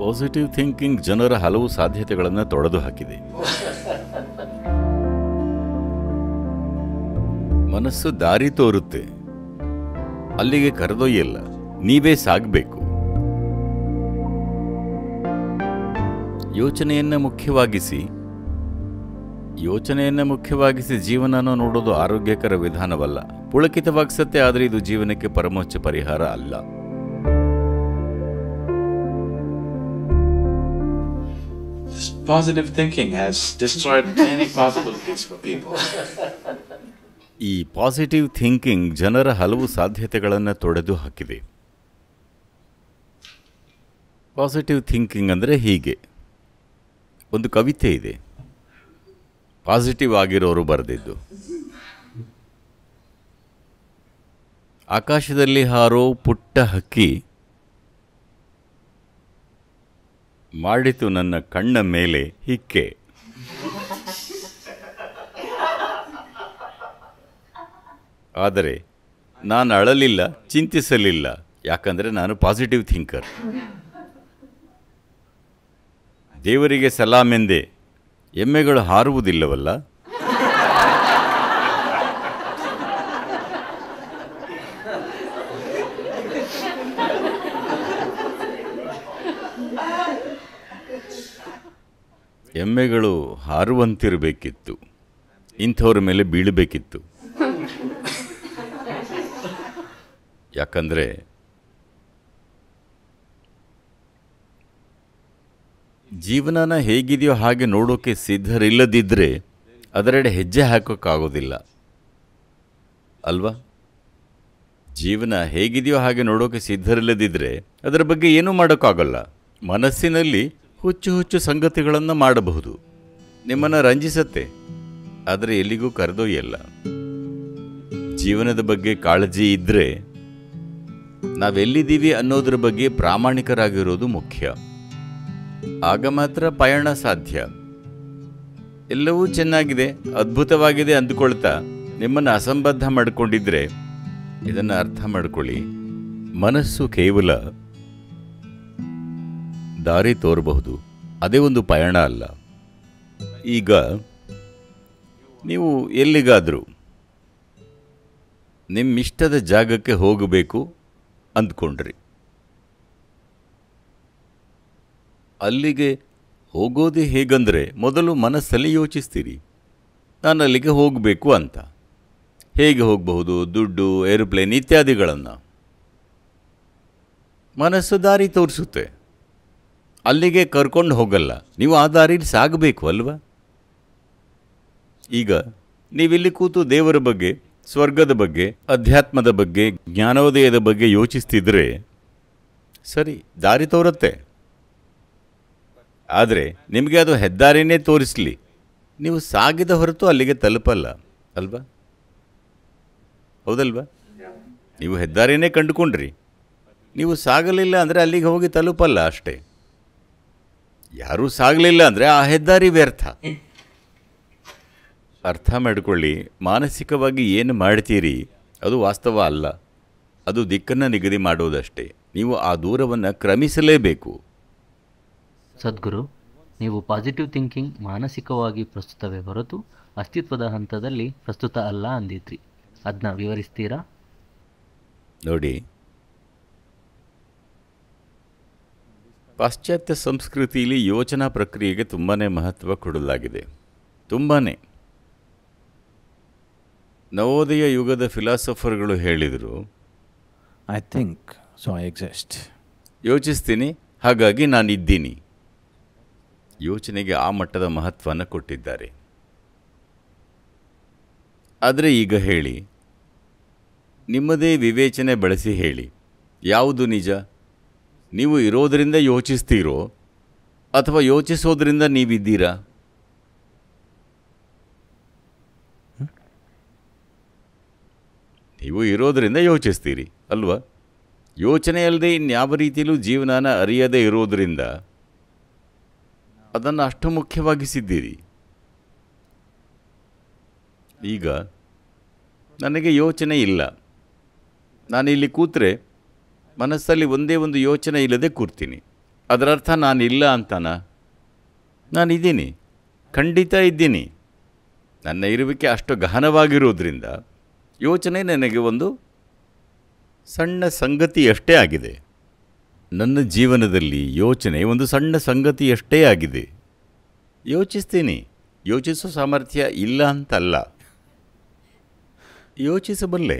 Positive thinking ಜನರ ಹಲವು ಸಾಧ್ಯತೆಗಳನ್ನು ತೊಡೆದು ಹಾಕಿದೆ. ಮನಸ್ಸು ದಾರಿ ತೋರುತ್ತೆ, ಅಲ್ಲಿಗೆ ಕರೆದೊಯ್ಯಲ್ಲ, ನೀವೇ ಸಾಗಬೇಕು. ಯೋಚನೆಯನ್ನು ಮುಖ್ಯವಾಗಿಸಿ ಜೀವನನ ನೋಡೋದು ಆರೋಗ್ಯಕರ ವಿಧಾನವಲ್ಲ. ಪುಳಕಿತವಾಗಿಸುತ್ತೆ, ಆದರೆ ಇದು ಜೀವನಕ್ಕೆ ಪರಮೋಚ್ಚ ಪರಿಹಾರ ಅಲ್ಲ. Positive thinking has destroyed many possibilities for people. ಈ ಪಾಸಿಟಿವ್ ಥಿಂಕಿಂಗ್ ಜನರ ಹಲವು ಸಾಧ್ಯತೆಗಳನ್ನು ತೊಡೆದು ಹಾಕಿದೆ. ಪಾಸಿಟಿವ್ ಥಿಂಕಿಂಗ್ ಅಂದರೆ ಹೀಗೆ. ಒಂದು ಕವಿತೆ ಇದೆ, ಪಾಸಿಟಿವ್ ಆಗಿರೋರು ಬರೆದಿದ್ದು. ಆಕಾಶದಲ್ಲಿ ಹಾರೋ ಪುಟ್ಟ ಹಕ್ಕಿ ಮಾಡಿತು ನನ್ನ ಕಣ್ಣ ಮೇಲೆ ಹಿಕ್ಕೆ. ಆದರೆ ನಾನು ಅಳಲಿಲ್ಲ, ಚಿಂತಿಸಲಿಲ್ಲ, ಯಾಕಂದರೆ ನಾನು ಪಾಸಿಟಿವ್ ಥಿಂಕರ್. ದೇವರಿಗೆ ಸಲಾಮೆಂದೆ, ಎಮ್ಮೆಗಳು ಹಾರುವುದಿಲ್ಲವಲ್ಲ. ಎಮ್ಮೆಗಳು ಹಾರುವಂತಿರಬೇಕಿತ್ತು, ಇಂಥವ್ರ ಮೇಲೆ ಬೀಳಬೇಕಿತ್ತು. ಯಾಕಂದರೆ ಜೀವನನ ಹೇಗಿದೆಯೋ ಹಾಗೆ ನೋಡೋಕೆ ಸಿದ್ಧರಿಲ್ಲದಿದ್ದರೆ ಅದರೆಡೆ ಹೆಜ್ಜೆ ಹಾಕೋಕ್ಕಾಗೋದಿಲ್ಲ ಅಲ್ವಾ? ಜೀವನ ಹೇಗಿದೆಯೋ ಹಾಗೆ ನೋಡೋಕೆ ಸಿದ್ಧರಿಲ್ಲದಿದ್ದರೆ ಅದರ ಬಗ್ಗೆ ಏನೂ ಮಾಡೋಕ್ಕಾಗಲ್ಲ. ಮನಸ್ಸಿನಲ್ಲಿ ಹುಚ್ಚು ಹುಚ್ಚು ಸಂಗತಿಗಳನ್ನು ಮಾಡಬಹುದು, ನಿಮ್ಮನ್ನು ರಂಜಿಸತ್ತೆ, ಆದರೆ ಎಲ್ಲಿಗೂ ಕರೆದೊಯ್ಯಲ್ಲ. ಜೀವನದ ಬಗ್ಗೆ ಕಾಳಜಿ ಇದ್ದರೆ ನಾವೆಲ್ಲಿದ್ದೀವಿ ಅನ್ನೋದ್ರ ಬಗ್ಗೆ ಪ್ರಾಮಾಣಿಕರಾಗಿರೋದು ಮುಖ್ಯ. ಆಗ ಮಾತ್ರ ಪಯಣ ಸಾಧ್ಯ. ಎಲ್ಲವೂ ಚೆನ್ನಾಗಿದೆ, ಅದ್ಭುತವಾಗಿದೆ ಅಂದುಕೊಳ್ತಾ ನಿಮ್ಮನ್ನು ಅಸಂಬದ್ಧ ಮಾಡಿಕೊಂಡಿದ್ರೆ ಇದನ್ನು ಅರ್ಥ ಮಾಡ್ಕೊಳ್ಳಿ, ಮನಸ್ಸು ಕೇವಲ ದಾರಿ ತೋರಬಹುದು, ಅದೇ ಒಂದು ಪಯಣ ಅಲ್ಲ. ಈಗ ನೀವು ಎಲ್ಲಿಗಾದರೂ ನಿಮ್ಮಿಷ್ಟದ ಜಾಗಕ್ಕೆ ಹೋಗಬೇಕು ಅಂದ್ಕೊಂಡ್ರಿ. ಅಲ್ಲಿಗೆ ಹೋಗೋದೇ ಹೇಗಂದರೆ ಮೊದಲು ಮನಸ್ಸಲ್ಲಿ ಯೋಚಿಸ್ತೀರಿ, ನಾನು ಅಲ್ಲಿಗೆ ಹೋಗಬೇಕು ಅಂತ. ಹೇಗೆ ಹೋಗಬಹುದು? ದುಡ್ಡು, ಏರೋಪ್ಲೇನ್ ಇತ್ಯಾದಿಗಳನ್ನು. ಮನಸ್ಸು ದಾರಿ ತೋರಿಸುತ್ತೆ, ಅಲ್ಲಿಗೆ ಕರ್ಕೊಂಡು ಹೋಗಲ್ಲ, ನೀವು ಆ ದಾರಿಲಿ ಸಾಗಬೇಕು ಅಲ್ವಾ? ಈಗ ನೀವಿಲ್ಲಿ ಕೂತು ದೇವರ ಬಗ್ಗೆ, ಸ್ವರ್ಗದ ಬಗ್ಗೆ, ಅಧ್ಯಾತ್ಮದ ಬಗ್ಗೆ, ಜ್ಞಾನೋದಯದ ಬಗ್ಗೆ ಯೋಚಿಸ್ತಿದ್ರೆ ಸರಿ, ದಾರಿ ತೋರುತ್ತೆ. ಆದರೆ ನಿಮಗೆ ಅದು ಹೆದ್ದಾರಿನೇ ತೋರಿಸಲಿ, ನೀವು ಸಾಗಿದ ಹೊರತು ಅಲ್ಲಿಗೆ ತಲುಪಲ್ಲ ಅಲ್ವಾ? ಹೌದಲ್ವಾ? ನೀವು ಹೆದ್ದಾರಿನೇ ಕಂಡುಕೊಂಡ್ರಿ, ನೀವು ಸಾಗಲಿಲ್ಲ ಅಂದರೆ ಅಲ್ಲಿಗೆ ಹೋಗಿ ತಲುಪಲ್ಲ ಅಷ್ಟೇ. ಯಾರೂ ಸಾಗಲಿಲ್ಲ ಅಂದರೆ ಆ ಹೆದ್ದಾರಿ ವ್ಯರ್ಥ. ಅರ್ಥ ಮಾಡಿಕೊಳ್ಳಿ, ಮಾನಸಿಕವಾಗಿ ಏನು ಮಾಡ್ತೀರಿ ಅದು ವಾಸ್ತವ ಅಲ್ಲ, ಅದು ದಿಕ್ಕನ್ನು ನಿಗದಿ ಮಾಡೋದಷ್ಟೇ. ನೀವು ಆ ದೂರವನ್ನು ಕ್ರಮಿಸಲೇಬೇಕು. ಸದ್ಗುರು, ನೀವು ಪಾಸಿಟಿವ್ ಥಿಂಕಿಂಗ್ ಮಾನಸಿಕವಾಗಿ ಪ್ರಸ್ತುತವೇ ಹೊರತು ಅಸ್ತಿತ್ವದ ಹಂತದಲ್ಲಿ ಪ್ರಸ್ತುತ ಅಲ್ಲ ಅಂದಿದ್ರಿ, ಅದನ್ನ ವಿವರಿಸ್ತೀರಾ? ನೋಡಿ, ಪಾಶ್ಚಾತ್ಯ ಸಂಸ್ಕೃತಿಯಲ್ಲಿ ಯೋಚನಾ ಪ್ರಕ್ರಿಯೆಗೆ ತುಂಬಾ ಮಹತ್ವ ಕೊಡಲಾಗಿದೆ. ತುಂಬಾ ನವೋದಯ ಯುಗದ ಫಿಲಾಸಫರ್ಗಳು ಹೇಳಿದರು, I think, so I exist. ಯೋಚಿಸ್ತೀನಿ, ಹಾಗಾಗಿ ನಾನಿದ್ದೀನಿ. ಯೋಚನೆಗೆ ಆ ಮಟ್ಟದ ಮಹತ್ವನ ಕೊಟ್ಟಿದ್ದಾರೆ. ಆದರೆ ಈಗ ಹೇಳಿ, ನಿಮ್ಮದೇ ವಿವೇಚನೆ ಬಳಸಿ ಹೇಳಿ, ಯಾವುದು ನಿಜ? ನೀವು ಇರೋದರಿಂದ ಯೋಚಿಸ್ತೀರೋ ಅಥವಾ ಯೋಚಿಸೋದ್ರಿಂದ ನೀವಿದ್ದೀರಾ? ನೀವು ಇರೋದರಿಂದ ಯೋಚಿಸ್ತೀರಿ ಅಲ್ವಾ? ಯೋಚನೆ ಅಲ್ಲದೆ ಇನ್ಯಾವ ರೀತಿಯಲ್ಲೂ ಜೀವನನ ಅರಿಯದೇ ಇರೋದರಿಂದ ಅದನ್ನು ಅಷ್ಟು ಮುಖ್ಯವಾಗಿಸಿದ್ದೀರಿ. ಈಗ ನನಗೆ ಯೋಚನೆ ಇಲ್ಲ, ನಾನಿಲ್ಲಿ ಕೂತ್ರೆ ಮನಸ್ಸಲ್ಲಿ ಒಂದೇ ಒಂದು ಯೋಚನೆ ಇಲ್ಲದೆ ಕೂರ್ತೀನಿ. ಅದರರ್ಥ ನಾನಿಲ್ಲ ಅಂತಾನ? ನಾನಿದ್ದೀನಿ, ಖಂಡಿತ ಇದ್ದೀನಿ. ನನ್ನ ಇರುವಿಕೆ ಅಷ್ಟು ಗಹನವಾಗಿರುವುದರಿಂದ ಯೋಚನೆ ನನಗೆ ಒಂದು ಸಣ್ಣ ಸಂಗತಿಯಷ್ಟೇ ಆಗಿದೆ. ನನ್ನ ಜೀವನದಲ್ಲಿ ಯೋಚನೆ ಒಂದು ಸಣ್ಣ ಸಂಗತಿಯಷ್ಟೇ ಆಗಿದೆ. ಯೋಚಿಸ್ತೀನಿ, ಯೋಚಿಸೋ ಸಾಮರ್ಥ್ಯ ಇಲ್ಲ ಅಂತಲ್ಲ, ಯೋಚಿಸಬಲ್ಲೆ.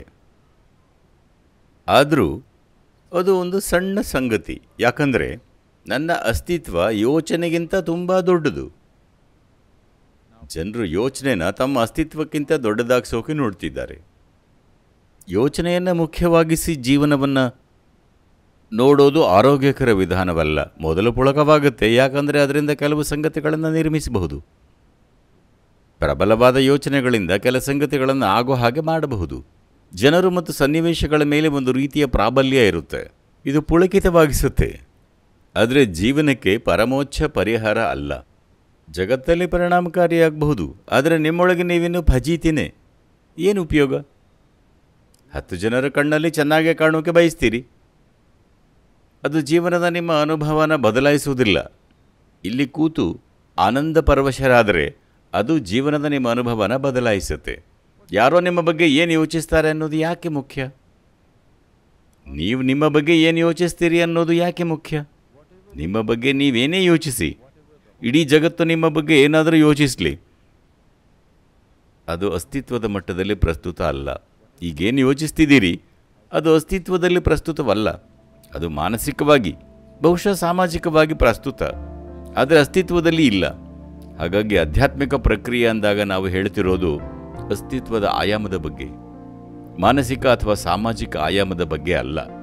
ಆದರೂ ಅದು ಒಂದು ಸಣ್ಣ ಸಂಗತಿ. ಯಾಕಂದರೆ ನನ್ನ ಅಸ್ತಿತ್ವ ಯೋಚನೆಗಿಂತ ತುಂಬ ದೊಡ್ಡದು. ಜನರು ಯೋಚನೆನ ತಮ್ಮ ಅಸ್ತಿತ್ವಕ್ಕಿಂತ ದೊಡ್ಡದಾಗಿಸೋಕೆ ನೋಡ್ತಿದ್ದಾರೆ. ಯೋಚನೆಯನ್ನು ಮುಖ್ಯವಾಗಿಸಿ ಜೀವನವನ್ನು ನೋಡೋದು ಆರೋಗ್ಯಕರ ವಿಧಾನವಲ್ಲ. ಮೊದಲು ಪುಳಕವಾಗುತ್ತೆ, ಯಾಕಂದರೆ ಅದರಿಂದ ಕೆಲವು ಸಂಗತಿಗಳನ್ನು ನಿರ್ಮಿಸಬಹುದು. ಪ್ರಬಲವಾದ ಯೋಚನೆಗಳಿಂದ ಕೆಲ ಸಂಗತಿಗಳನ್ನು ಆಗೋ ಹಾಗೆ ಮಾಡಬಹುದು. ಜನರು ಮತ್ತು ಸನ್ನಿವೇಶಗಳ ಮೇಲೆ ಒಂದು ರೀತಿಯ ಪ್ರಾಬಲ್ಯ ಇರುತ್ತೆ, ಇದು ಪುಳಕಿತವಾಗಿಸುತ್ತೆ. ಆದರೆ ಜೀವನಕ್ಕೆ ಪರಮೋಚ್ಚ ಪರಿಹಾರ ಅಲ್ಲ. ಜಗತ್ತಲ್ಲಿ ಪರಿಣಾಮಕಾರಿಯಾಗಬಹುದು, ಆದರೆ ನಿಮ್ಮೊಳಗೆ ನೀವಿನ್ನೂ ಫಜೀತಿನೇ. ಏನು ಉಪಯೋಗ? 10 ಜನರ ಕಣ್ಣಲ್ಲಿ ಚೆನ್ನಾಗೇ ಕಾಣೋಕೆ ಬಯಸ್ತೀರಿ, ಅದು ಜೀವನದ ನಿಮ್ಮ ಅನುಭವನ ಬದಲಾಯಿಸುವುದಿಲ್ಲ. ಇಲ್ಲಿ ಕೂತು ಆನಂದ ಪರವಶರಾದರೆ ಅದು ಜೀವನದ ನಿಮ್ಮ ಅನುಭವನ ಬದಲಾಯಿಸುತ್ತೆ. ಯಾರೋ ನಿಮ್ಮ ಬಗ್ಗೆ ಏನು ಯೋಚಿಸ್ತಾರೆ ಅನ್ನೋದು ಯಾಕೆ ಮುಖ್ಯ? ನೀವು ನಿಮ್ಮ ಬಗ್ಗೆ ಏನು ಯೋಚಿಸ್ತೀರಿ ಅನ್ನೋದು ಯಾಕೆ ಮುಖ್ಯ? ನಿಮ್ಮ ಬಗ್ಗೆ ನೀವೇನೇ ಯೋಚಿಸಿ, ಇಡೀ ಜಗತ್ತು ನಿಮ್ಮ ಬಗ್ಗೆ ಏನಾದರೂ ಯೋಚಿಸಲಿ, ಅದು ಅಸ್ತಿತ್ವದ ಮಟ್ಟದಲ್ಲಿ ಪ್ರಸ್ತುತ ಅಲ್ಲ. ಈಗೇನು ಯೋಚಿಸ್ತಿದ್ದೀರಿ ಅದು ಅಸ್ತಿತ್ವದಲ್ಲಿ ಪ್ರಸ್ತುತವಲ್ಲ. ಅದು ಮಾನಸಿಕವಾಗಿ, ಬಹುಶಃ ಸಾಮಾಜಿಕವಾಗಿ ಪ್ರಸ್ತುತ, ಆದರೆ ಅಸ್ತಿತ್ವದಲ್ಲಿ ಇಲ್ಲ. ಹಾಗಾಗಿ ಆಧ್ಯಾತ್ಮಿಕ ಪ್ರಕ್ರಿಯೆ ಅಂದಾಗ ನಾವು ಹೇಳ್ತಿರೋದು ಅಸ್ತಿತ್ವದ ಆಯಾಮದ ಬಗ್ಗೆ, ಮಾನಸಿಕ ಅಥವಾ ಸಾಮಾಜಿಕ ಆಯಾಮದ ಬಗ್ಗೆ ಅಲ್ಲ.